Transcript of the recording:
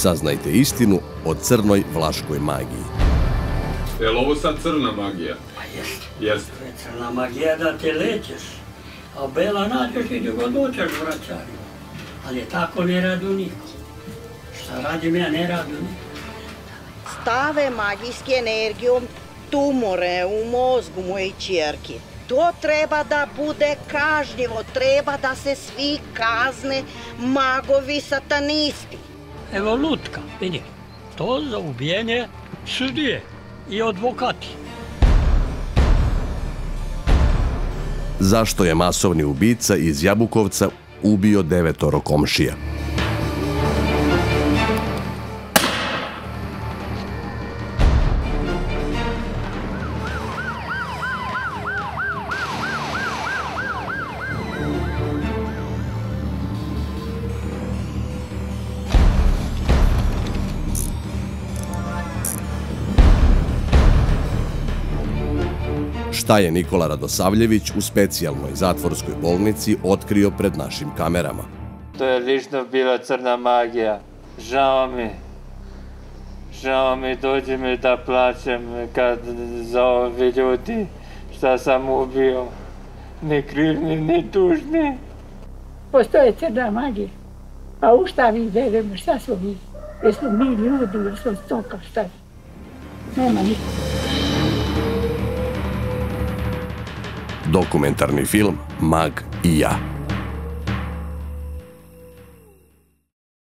Saznajte istinu o crnoj vlaškoj magiji. Je li ovo sad crna magija? Pa jeste. Jeste. To je crna magija da te lećeš, a bela nađeš i gdje god doćeš vraćanima. Ali tako ne radi niko. Šta radim ja, ne radi niko. Stave magijske energijom tumore u mozgu moje ćerke. To treba da bude kažnjivo, treba da se svi kazne magovi satanisti. Evo lutka, vidi, to za ubijenje sudije i advokati. Zašto je masovni ubica iz Jabukovca ubio 9 komšija? Šta je Nikola Radosavljević u specijalnoj zatvorskoj bolnici otkrio pred našim kamerama? To je lično bila crna magija. Žao mi, dođe mi da plaćem kad za ovi ljudi šta sam ubio. Ni krivni, ni dužni. Postoje crna magija. A u šta vi verujemo, šta smo mi? Jesmo mi ljudi, jesmo stoka, šta? Nema ništa. Dokumentarni film Mag i ja.